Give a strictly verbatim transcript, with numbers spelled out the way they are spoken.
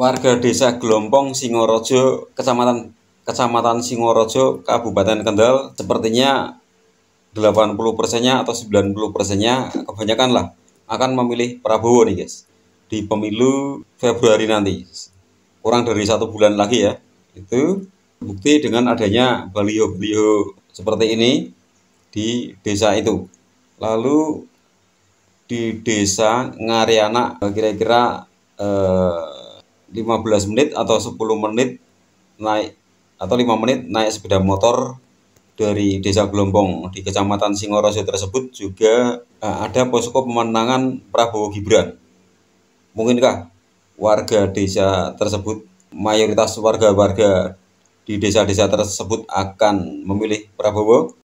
Warga Desa Glompong, Singorojo, Kecamatan Kecamatan Singorojo, Kabupaten Kendal, sepertinya delapan puluh persennya atau sembilan puluh persennya kebanyakan lah akan memilih Prabowo nih guys di pemilu Februari nanti, kurang dari satu bulan lagi ya. Itu bukti dengan adanya baliho-baliho seperti ini di desa itu. Lalu di desa Ngarianak kira-kira eh, lima belas menit atau sepuluh menit naik atau lima menit naik sepeda motor dari Desa Glompong di Kecamatan Singorojo tersebut juga eh, ada posko pemenangan Prabowo Gibran. Mungkinkah warga desa tersebut, mayoritas warga-warga di desa-desa tersebut akan memilih Prabowo?